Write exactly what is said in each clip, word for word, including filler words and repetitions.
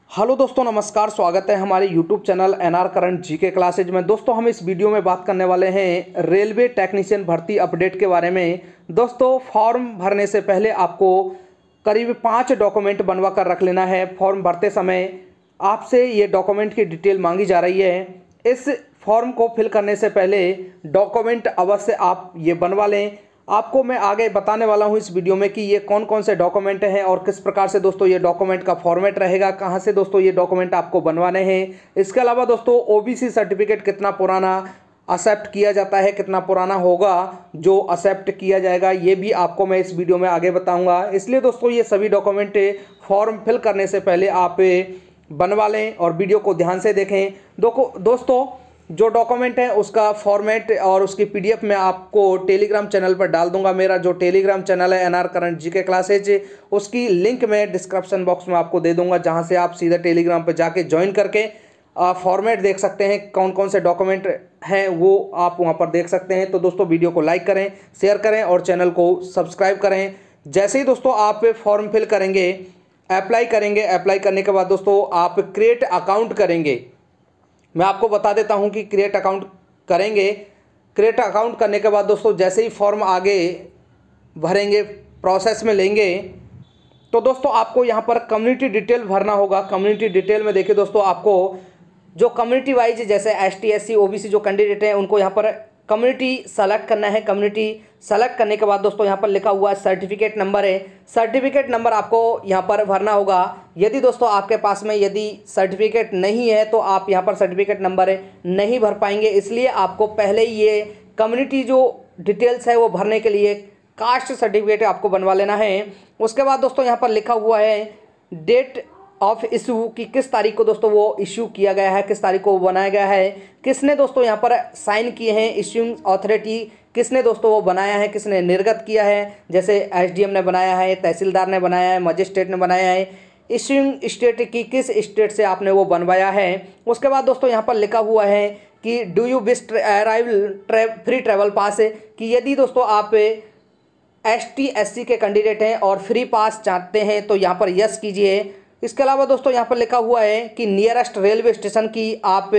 Hello दोस्तों, नमस्कार। स्वागत है हमारे YouTube channel NR current GK classes में। दोस्तों, हम इस वीडियो में बात करने वाले हैं रेलवे टेक्नीशियन भर्ती अपडेट के बारे में। दोस्तों, फॉर्म भरने से पहले आपको करीब पाँच डॉक्यूमेंट बनवा कर रख लेना है। फॉर्म भरते समय आपसे ये डॉक्यूमेंट की डिटेल मांगी जा रही है। इस फॉर्म को फिल करने से पहले डॉक्यूमेंट अवश्य आप ये बनवा लें। आपको मैं आगे बताने वाला हूं इस वीडियो में कि ये कौन कौन से डॉक्यूमेंट हैं और किस प्रकार से दोस्तों ये डॉक्यूमेंट का फॉर्मेट रहेगा, कहां से दोस्तों ये डॉक्यूमेंट आपको बनवाने हैं। इसके अलावा दोस्तों ओबीसी सर्टिफिकेट कितना पुराना एक्सेप्ट किया जाता है, कितना पुराना होगा जो एक्सेप्ट किया जाएगा, ये भी आपको मैं इस वीडियो में आगे बताऊँगा। इसलिए दोस्तों ये सभी डॉक्यूमेंट फॉर्म फिल करने से पहले आप बनवा लें और वीडियो को ध्यान से देखें। दो दोस्तों जो डॉक्यूमेंट है उसका फॉर्मेट और उसकी पीडीएफ मैं आपको टेलीग्राम चैनल पर डाल दूंगा। मेरा जो टेलीग्राम चैनल है एनआर करंट जीके क्लासेज, उसकी लिंक मैं डिस्क्रिप्शन बॉक्स में आपको दे दूंगा, जहां से आप सीधा टेलीग्राम पर जाके ज्वाइन करके फॉर्मेट देख सकते हैं। कौन कौन से डॉक्यूमेंट हैं वो आप वहां पर देख सकते हैं। तो दोस्तों वीडियो को लाइक करें, शेयर करें और चैनल को सब्सक्राइब करें। जैसे ही दोस्तों आप फॉर्म फिल करेंगे, अप्लाई करेंगे, अप्लाई करने के बाद दोस्तों आप क्रिएट अकाउंट करेंगे। मैं आपको बता देता हूं कि क्रिएट अकाउंट करेंगे। क्रिएट अकाउंट करने के बाद दोस्तों जैसे ही फॉर्म आगे भरेंगे, प्रोसेस में लेंगे, तो दोस्तों आपको यहां पर कम्युनिटी डिटेल भरना होगा। कम्युनिटी डिटेल में देखिए दोस्तों, आपको जो कम्युनिटी वाइज जैसे S T S C O B C जो कैंडिडेट हैं उनको यहाँ पर कम्युनिटी सेलेक्ट करना है। कम्युनिटी सेलेक्ट करने के बाद दोस्तों यहाँ पर लिखा हुआ है सर्टिफिकेट नंबर है। सर्टिफिकेट नंबर आपको यहाँ पर भरना होगा। यदि दोस्तों आपके पास में यदि सर्टिफिकेट नहीं है तो आप यहाँ पर सर्टिफिकेट नंबर नहीं भर पाएंगे। इसलिए आपको पहले ही ये कम्युनिटी जो डिटेल्स है वो भरने के लिए कास्ट सर्टिफिकेट आपको बनवा लेना है। उसके बाद दोस्तों यहाँ पर लिखा हुआ है डेट ऑफ इशू की किस तारीख को दोस्तों वो इशू किया गया है, किस तारीख को वो बनाया गया है, किसने दोस्तों यहाँ पर साइन किए हैं, इश्यूइंग अथॉरिटी किसने दोस्तों वो बनाया है, किसने निर्गत किया है। जैसे एसडीएम ने बनाया है, तहसीलदार ने बनाया है, मजिस्ट्रेट ने बनाया है, इश्यूइंग स्टेट की किस स्टेट से आपने वो बनवाया है। उसके बाद दोस्तों यहाँ पर लिखा हुआ है कि do you wish arrival free travel pass, कि यदि दोस्तों आप एस टी एस सी के कैंडिडेट हैं और फ्री पास चाहते हैं तो यहाँ पर यस कीजिए। इसके अलावा दोस्तों यहाँ पर लिखा हुआ है कि नियरेस्ट रेलवे स्टेशन की आप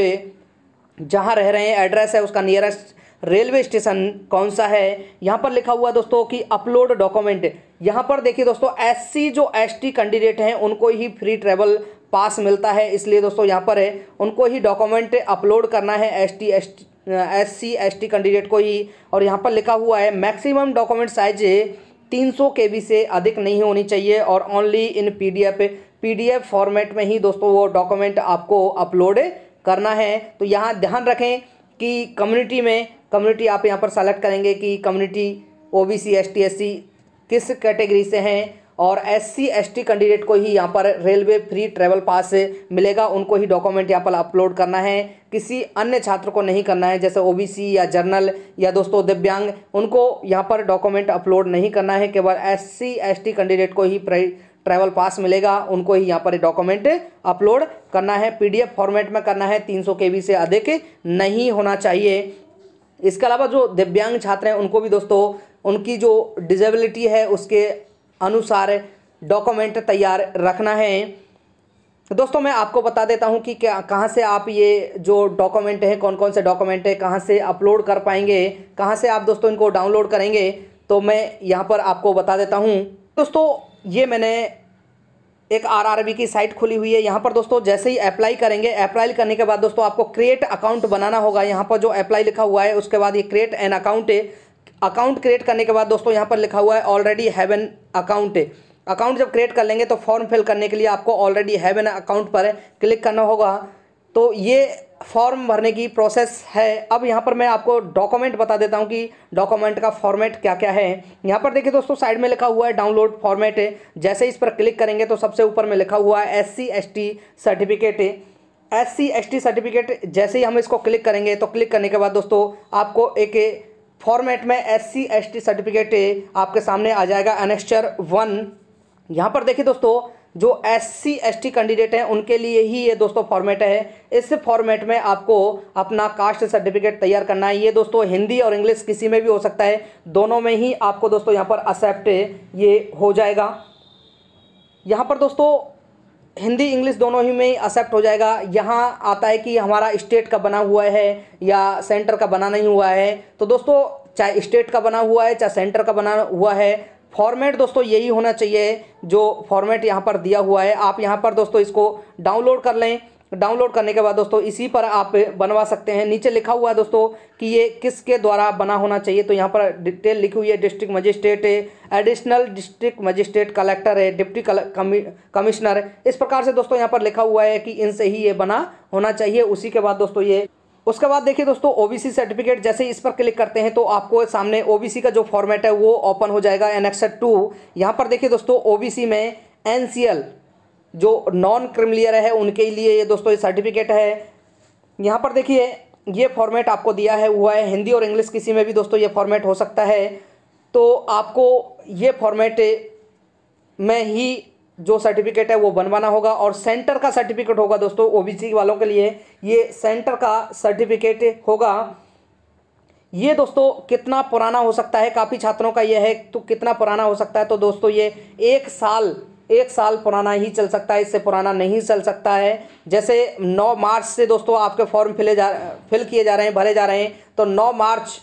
जहाँ रह रहे हैं एड्रेस है उसका नियरेस्ट रेलवे स्टेशन कौन सा है। यहाँ पर लिखा हुआ है दोस्तों कि अपलोड डॉक्यूमेंट। यहाँ पर देखिए दोस्तों एससी जो एसटी कैंडिडेट हैं उनको ही फ्री ट्रैवल पास मिलता है, इसलिए दोस्तों यहाँ पर है उनको ही डॉक्यूमेंट अपलोड करना है, S T S S C S T candidate को ही। और यहाँ पर लिखा हुआ है मैक्सिमम डॉक्यूमेंट साइज तीन सौ के बी से अधिक नहीं होनी चाहिए और only in PDF PDF format में ही दोस्तों वो डॉक्यूमेंट आपको अपलोड करना है। तो यहाँ ध्यान रखें कि कम्युनिटी में कम्युनिटी आप यहाँ पर सेलेक्ट करेंगे कि कम्युनिटी ओबीसी एसटी एससी किस कैटेगरी से हैं, और एससी एसटी कैंडिडेट को ही यहाँ पर रेलवे फ्री ट्रैवल पास मिलेगा, उनको ही डॉक्यूमेंट यहाँ पर अपलोड करना है, किसी अन्य छात्र को नहीं करना है। जैसे ओबीसी या जर्नल या दोस्तों दिव्यांग, उनको यहाँ पर डॉक्यूमेंट अपलोड नहीं करना है। केवल एससी एसटी कैंडिडेट को ही ट्रैवल पास मिलेगा, उनको ही यहाँ पर डॉक्यूमेंट अपलोड करना है। पीडीएफ फॉर्मेट में करना है, तीन सौ केबी से अधिक नहीं होना चाहिए। इसके अलावा जो दिव्यांग छात्र हैं उनको भी दोस्तों उनकी जो डिजेबिलिटी है उसके अनुसार डॉक्यूमेंट तैयार रखना है। दोस्तों मैं आपको बता देता हूं कि क्या कहां से आप ये जो डॉक्यूमेंट है, कौन कौन से डॉक्यूमेंट है, कहां से अपलोड कर पाएंगे, कहां से आप दोस्तों इनको डाउनलोड करेंगे, तो मैं यहां पर आपको बता देता हूं। दोस्तों ये मैंने एक आरआरबी की साइट खुली हुई है। यहाँ पर दोस्तों जैसे ही अप्लाई करेंगे, अप्लाई करने के बाद दोस्तों आपको क्रिएट अकाउंट बनाना होगा। यहाँ पर जो अप्लाई लिखा हुआ है उसके बाद ये क्रिएट एन अकाउंट है। अकाउंट क्रिएट करने के बाद दोस्तों यहाँ पर लिखा हुआ है already have an account. Account जब क्रिएट कर लेंगे तो फॉर्म फिल करने के लिए आपको ऑलरेडी हैव एन अकाउंट पर क्लिक करना होगा। तो ये फॉर्म भरने की प्रोसेस है। अब यहाँ पर मैं आपको डॉक्यूमेंट बता देता हूँ कि डॉक्यूमेंट का फॉर्मेट क्या क्या है। यहाँ पर देखिए दोस्तों साइड में लिखा हुआ है डाउनलोड फॉर्मेट है। जैसे इस पर क्लिक करेंगे तो सबसे ऊपर में लिखा हुआ है S C S T certificate है। S C S T certificate जैसे ही हम इसको क्लिक करेंगे तो क्लिक करने के बाद दोस्तों आपको एक फॉर्मेट में S C S T certificate आपके सामने आ जाएगा, एनेक्स्चर वन। यहाँ पर देखिए दोस्तों जो S C S T candidate हैं उनके लिए ही ये दोस्तों फॉर्मेट है। इस फॉर्मेट में आपको अपना कास्ट सर्टिफिकेट तैयार करना है। ये दोस्तों हिंदी और इंग्लिश किसी में भी हो सकता है, दोनों में ही आपको दोस्तों यहाँ पर एक्सेप्ट ये हो जाएगा। यहाँ पर दोस्तों हिंदी इंग्लिश दोनों ही में ही एक्सेप्ट हो जाएगा। यहाँ आता है कि हमारा स्टेट का बना हुआ है या सेंटर का बना नहीं हुआ है। तो दोस्तों चाहे स्टेट का बना हुआ है चाहे सेंटर का बना हुआ है, फॉर्मेट दोस्तों यही होना चाहिए जो फॉर्मेट यहाँ पर दिया हुआ है। आप यहाँ पर दोस्तों इसको डाउनलोड कर लें। डाउनलोड करने के बाद दोस्तों इसी पर आप बनवा सकते हैं। नीचे लिखा हुआ है दोस्तों कि ये किसके द्वारा बना होना चाहिए, तो यहाँ पर डिटेल लिखी हुई है। डिस्ट्रिक्ट मजिस्ट्रेट है, एडिशनल डिस्ट्रिक्ट मजिस्ट्रेट, कलेक्टर है, डिप्टी कमिश्नर है। इस प्रकार से दोस्तों यहाँ पर लिखा हुआ है कि इनसे ही ये बना होना चाहिए। उसी के बाद दोस्तों ये उसके बाद देखिए दोस्तों ओबीसी सर्टिफिकेट, जैसे इस पर क्लिक करते हैं तो आपको सामने ओबीसी का जो फॉर्मेट है वो ओपन हो जाएगा। एनेक्सर टू, यहाँ पर देखिए दोस्तों ओबीसी में एनसीएल जो नॉन क्रिमिलियर है उनके लिए ये दोस्तों ये सर्टिफिकेट है। यहाँ पर देखिए ये फॉर्मेट आपको दिया है हुआ है हिंदी और इंग्लिश, किसी में भी दोस्तों ये फॉर्मेट हो सकता है। तो आपको ये फॉर्मेट में ही जो सर्टिफिकेट है वो बनवाना होगा। और सेंटर का सर्टिफिकेट होगा दोस्तों ओबीसी वालों के लिए, ये सेंटर का सर्टिफिकेट होगा। ये दोस्तों कितना पुराना हो सकता है, काफ़ी छात्रों का ये है तो कितना पुराना हो सकता है, तो दोस्तों ये एक साल एक साल पुराना ही चल सकता है, इससे पुराना नहीं चल सकता है। जैसे नौ मार्च से दोस्तों आपके फॉर्म फिले जा फिल किए जा रहे हैं, भरे जा रहे हैं, तो नौ मार्च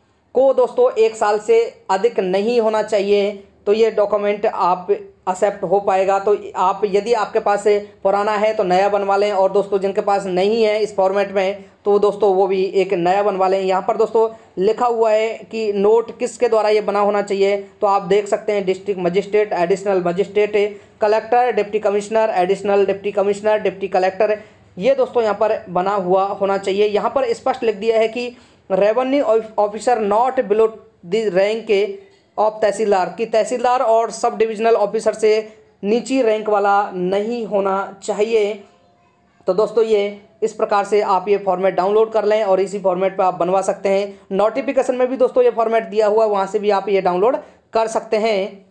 को दोस्तों एक साल से अधिक नहीं होना चाहिए, तो ये डॉक्यूमेंट आप एक्सेप्ट हो पाएगा। तो आप यदि आपके पास पुराना है तो नया बनवा लें, और दोस्तों जिनके पास नहीं है इस फॉर्मेट में तो दोस्तों वो भी एक नया बनवा लें। यहाँ पर दोस्तों लिखा हुआ है कि नोट किसके द्वारा ये बना होना चाहिए, तो आप देख सकते हैं district magistrate, additional magistrate, collector, deputy commissioner, additional deputy commissioner, deputy collector, ये दोस्तों यहाँ पर बना हुआ होना चाहिए। यहाँ पर स्पष्ट लिख दिया है कि revenue officer not below the rank of tehsildar, की तहसीलदार और सब डिविजनल ऑफिसर से नीची रैंक वाला नहीं होना चाहिए। तो दोस्तों ये इस प्रकार से आप ये फॉर्मेट डाउनलोड कर लें और इसी फॉर्मेट पर आप बनवा सकते हैं। नोटिफिकेशन में भी दोस्तों ये फॉर्मेट दिया हुआ है, वहाँ से भी आप ये डाउनलोड कर सकते हैं।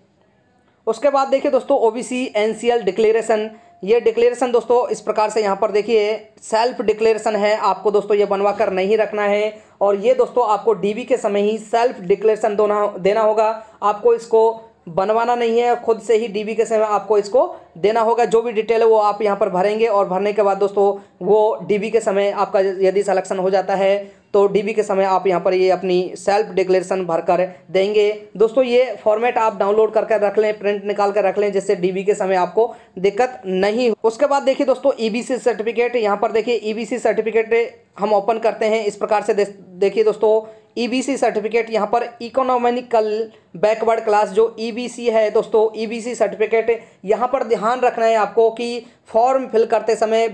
उसके बाद देखिए दोस्तों ओबीसी एनसीएल डिक्लेरेशन, ये डिक्लेरेशन दोस्तों इस प्रकार से यहाँ पर देखिए सेल्फ डिक्लेरेशन है, आपको दोस्तों ये बनवा कर नहीं रखना है। और ये दोस्तों आपको डीबी के समय ही सेल्फ डिक्लेरेशन देना देना होगा, आपको इसको बनवाना नहीं है, खुद से ही डीबी के समय आपको इसको देना होगा। जो भी डिटेल है वो आप यहाँ पर भरेंगे और भरने के बाद दोस्तों वो डीबी के समय आपका यदि सिलेक्शन हो जाता है तो डीबी के समय आप यहाँ पर ये अपनी सेल्फ डिक्लेरेशन भरकर देंगे। दोस्तों ये फॉर्मेट आप डाउनलोड करके रख लें, प्रिंट निकाल कर रख लें, जिससे डीबी के समय आपको दिक्कत नहीं हो। उसके बाद देखिए दोस्तों ईबीसी सर्टिफिकेट, यहाँ पर देखिए ईबीसी सर्टिफिकेट हम ओपन करते हैं। इस प्रकार से देखिए दोस्तों ईबीसी सर्टिफिकेट, यहाँ पर इकोनॉमिकल बैकवर्ड क्लास जो ईबीसी है दोस्तों, ईबीसी सर्टिफिकेट, यहाँ पर ध्यान रखना है आपको कि फॉर्म फिल करते समय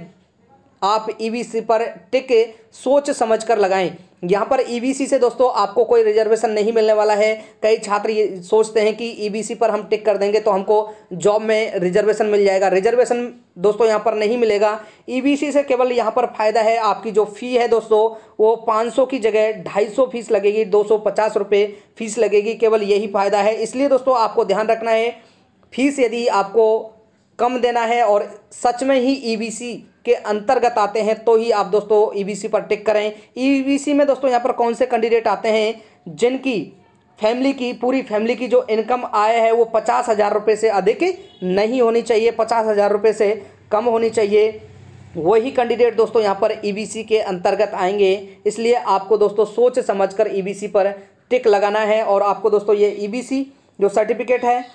आप ईबीसी पर टिक सोच समझकर लगाएं। यहाँ पर ईबीसी से दोस्तों आपको कोई रिजर्वेशन नहीं मिलने वाला है। कई छात्र ये सोचते हैं कि ईबीसी पर हम टिक कर देंगे तो हमको जॉब में रिजर्वेशन मिल जाएगा। रिजर्वेशन दोस्तों यहाँ पर नहीं मिलेगा। ईबीसी से केवल यहाँ पर फ़ायदा है, आपकी जो फ़ी है दोस्तों वो पाँच सौ की जगह ढाई सौ फीस लगेगी, दो सौ पचास रुपये फीस लगेगी, केवल यही फ़ायदा है। इसलिए दोस्तों आपको ध्यान रखना है, फीस यदि आपको कम देना है और सच में ही ईबीसी के अंतर्गत आते हैं तो ही आप दोस्तों ईबीसी पर टिक करें। ईबीसी में दोस्तों यहाँ पर कौन से कैंडिडेट आते हैं, जिनकी फैमिली की पूरी फैमिली की जो इनकम आय है वो पचास हज़ार रुपये से अधिक नहीं होनी चाहिए, पचास हज़ार रुपये से कम होनी चाहिए, वही कैंडिडेट दोस्तों यहाँ पर ईबीसी के अंतर्गत आएंगे। इसलिए आपको दोस्तों सोच समझकर ईबीसी पर टिक लगाना है। और आपको दोस्तों ये ईबीसी जो सर्टिफिकेट है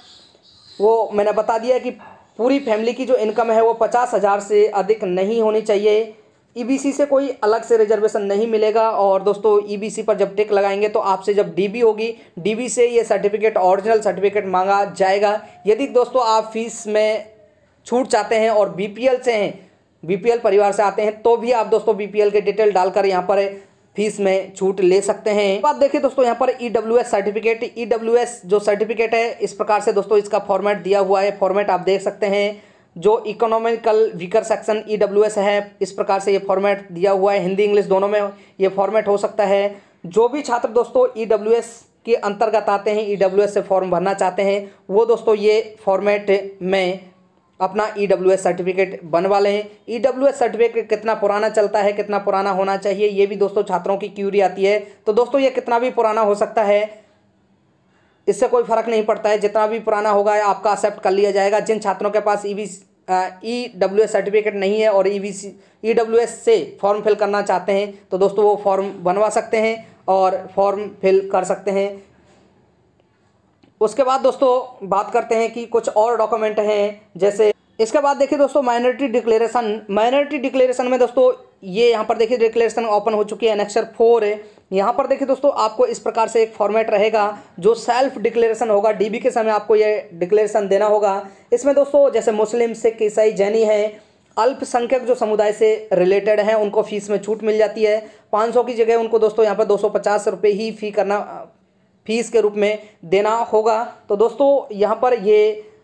वो मैंने बता दिया कि पूरी फैमिली की जो इनकम है वो पचास हज़ार से अधिक नहीं होनी चाहिए। ईबीसी से कोई अलग से रिजर्वेशन नहीं मिलेगा। और दोस्तों ईबीसी पर जब टिक लगाएंगे तो आपसे जब डीबी होगी, डीबी से ये सर्टिफिकेट ओरिजिनल सर्टिफिकेट मांगा जाएगा। यदि दोस्तों आप फीस में छूट चाहते हैं और बीपीएल से हैं, बीपीएल परिवार से आते हैं, तो भी आप दोस्तों बीपीएल के डिटेल डालकर यहाँ पर फीस में छूट ले सकते हैं। बात देखिए दोस्तों यहाँ पर ईडब्ल्यूएस सर्टिफिकेट, ईडब्ल्यूएस जो सर्टिफिकेट है इस प्रकार से दोस्तों इसका फॉर्मेट दिया हुआ है। फॉर्मेट आप देख सकते हैं, जो इकोनॉमिकल वीकर सेक्शन ईडब्ल्यूएस है, इस प्रकार से ये फॉर्मेट दिया हुआ है। हिंदी इंग्लिश दोनों में ये फॉर्मेट हो सकता है। जो भी छात्र दोस्तों ईडब्ल्यूएस के अंतर्गत आते हैं, ईडब्ल्यूएस से फॉर्म भरना चाहते हैं, वो दोस्तों ये फॉर्मेट में अपना ईडब्ल्यूएस सर्टिफिकेट बनवा लें। ईडब्ल्यूएस सर्टिफिकेट कितना पुराना चलता है, कितना पुराना होना चाहिए, ये भी दोस्तों छात्रों की क्यूरी आती है। तो दोस्तों ये कितना भी पुराना हो सकता है, इससे कोई फर्क नहीं पड़ता है, जितना भी पुराना होगा आपका एक्सेप्ट कर लिया जाएगा। जिन छात्रों के पास EBC E W S certificate नहीं है और E V C E W S से फॉर्म फिल करना चाहते हैं तो दोस्तों वो फॉर्म बनवा सकते हैं और फॉर्म फिल कर सकते हैं। उसके बाद दोस्तों बात करते हैं कि कुछ और डॉक्यूमेंट हैं, जैसे इसके बाद देखिए दोस्तों माइनॉरिटी डिक्लेरेशन। माइनॉरिटी डिक्लेरेशन में दोस्तों ये यहाँ पर देखिए डिक्लेरेशन ओपन हो चुकी है, एनेक्सर फोर है। यहाँ पर देखिए दोस्तों आपको इस प्रकार से एक फॉर्मेट रहेगा जो सेल्फ डिक्लेरेशन होगा, डीबी के समय आपको ये डिक्लेरेशन देना होगा। इसमें दोस्तों जैसे मुस्लिम, सिख, ईसाई, जैनी हैं, अल्पसंख्यक जो समुदाय से रिलेटेड हैं उनको फीस में छूट मिल जाती है। पाँच सौ की जगह उनको दोस्तों यहाँ पर दो सौ पचास रुपये ही फी करना फीस के रूप में देना होगा। तो दोस्तों यहाँ पर ये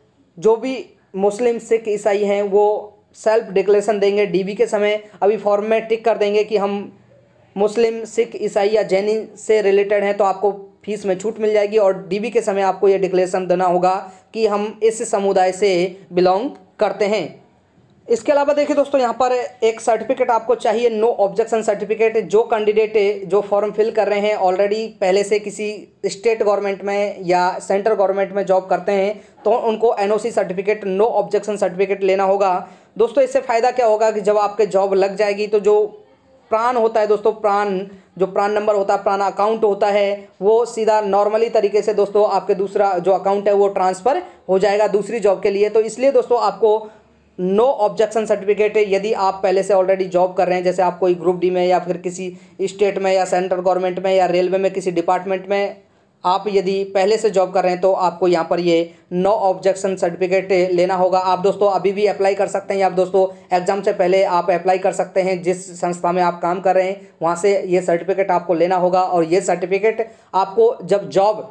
जो भी मुस्लिम, सिख, ईसाई हैं वो सेल्फ डिक्लेरेशन देंगे डीबी के समय। अभी फॉर्म में टिक कर देंगे कि हम मुस्लिम, सिख, ईसाई या जैनी से रिलेटेड हैं तो आपको फीस में छूट मिल जाएगी और डीबी के समय आपको ये डिक्लेरेशन देना होगा कि हम इस समुदाय से बिलोंग करते हैं। इसके अलावा देखिए दोस्तों यहाँ पर एक सर्टिफिकेट आपको चाहिए, नो ऑब्जेक्शन सर्टिफिकेट। जो कैंडिडेट जो फॉर्म फिल कर रहे हैं ऑलरेडी पहले से किसी स्टेट गवर्नमेंट में या सेंट्रल गवर्नमेंट में जॉब करते हैं तो उनको NOC certificate, no objection certificate लेना होगा। दोस्तों इससे फ़ायदा क्या होगा कि जब आपके जॉब लग जाएगी तो जो प्रान होता है दोस्तों, प्रान जो प्रान नंबर होता है, प्रान अकाउंट होता है, वो सीधा नॉर्मली तरीके से दोस्तों आपके दूसरा जो अकाउंट है वो ट्रांसफ़र हो जाएगा दूसरी जॉब के लिए। तो इसलिए दोस्तों आपको नो ऑब्जेक्शन सर्टिफिकेट, यदि आप पहले से ऑलरेडी जॉब कर रहे हैं, जैसे आप कोई ग्रुप डी में या फिर किसी स्टेट में या सेंट्रल गवर्नमेंट में या रेलवे में किसी डिपार्टमेंट में आप यदि पहले से जॉब कर रहे हैं तो आपको यहाँ पर ये नो ऑब्जेक्शन सर्टिफिकेट लेना होगा। आप दोस्तों अभी भी अप्लाई कर सकते हैं या आप दोस्तों एग्जाम से पहले आप अप्लाई कर सकते हैं। जिस संस्था में आप काम कर रहे हैं वहाँ से ये सर्टिफिकेट आपको लेना होगा और ये सर्टिफिकेट आपको जब जॉब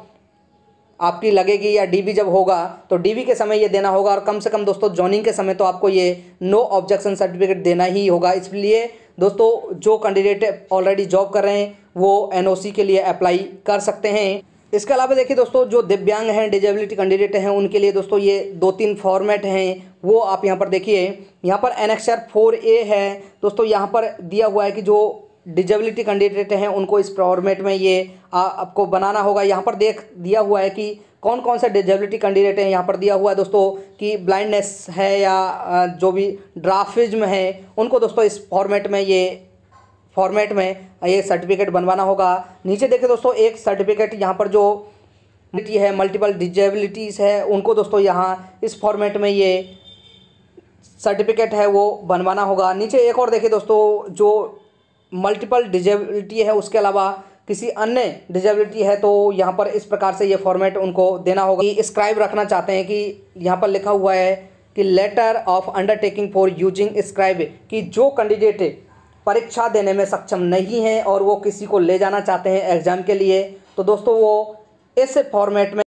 आपकी लगेगी या डीबी जब होगा तो डीबी के समय ये देना होगा और कम से कम दोस्तों जॉइनिंग के समय तो आपको ये नो ऑब्जेक्शन सर्टिफिकेट देना ही होगा। इसलिए दोस्तों जो कैंडिडेट ऑलरेडी जॉब कर रहे हैं वो एनओसी के लिए अप्लाई कर सकते हैं। इसके अलावा देखिए दोस्तों जो दिव्यांग हैं, डिजेबिलिटी कैंडिडेट हैं, उनके लिए दोस्तों ये दो तीन फॉर्मेट हैं वो आप यहाँ पर देखिए। यहाँ पर एनेक्सर फोर ए है दोस्तों, यहाँ पर दिया हुआ है कि जो डिजेबिलिटी कैंडिडेट हैं उनको इस फॉर्मेट में ये आ, आपको बनाना होगा। यहाँ पर देख दिया हुआ है कि कौन कौन से डिजेबिलिटी कैंडिडेट हैं। यहाँ पर दिया हुआ है दोस्तों कि ब्लाइंडनेस है या जो भी ड्राफिज्म है उनको दोस्तों इस फॉर्मेट में ये फॉर्मेट में ये सर्टिफिकेट बनवाना होगा। नीचे देखिए दोस्तों एक सर्टिफिकेट यहाँ पर जो है मल्टीपल डिजेबिलिटीज़ है उनको दोस्तों यहाँ इस फॉर्मेट में ये सर्टिफिकेट है वो बनवाना होगा। नीचे एक और देखिए दोस्तों जो मल्टीपल डिजेबिलिटी है उसके अलावा किसी अन्य डिजेबिलिटी है तो यहाँ पर इस प्रकार से ये फॉर्मेट उनको देना होगा। कि स्क्राइब रखना चाहते हैं कि यहाँ पर लिखा हुआ है कि letter of undertaking for using scribe, कि जो कैंडिडेट परीक्षा देने में सक्षम नहीं है और वो किसी को ले जाना चाहते हैं एग्ज़ाम के लिए तो दोस्तों वो इस फॉर्मेट में